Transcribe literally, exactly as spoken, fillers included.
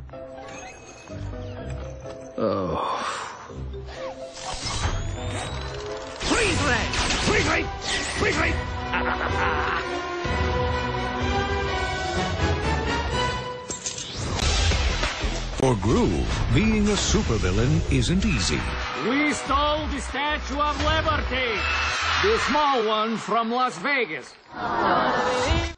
Oh. Freeze ray! Freeze ray! Freeze ray! For Groove, being a supervillain isn't easy. We stole the Statue of Liberty, the small one from Las Vegas.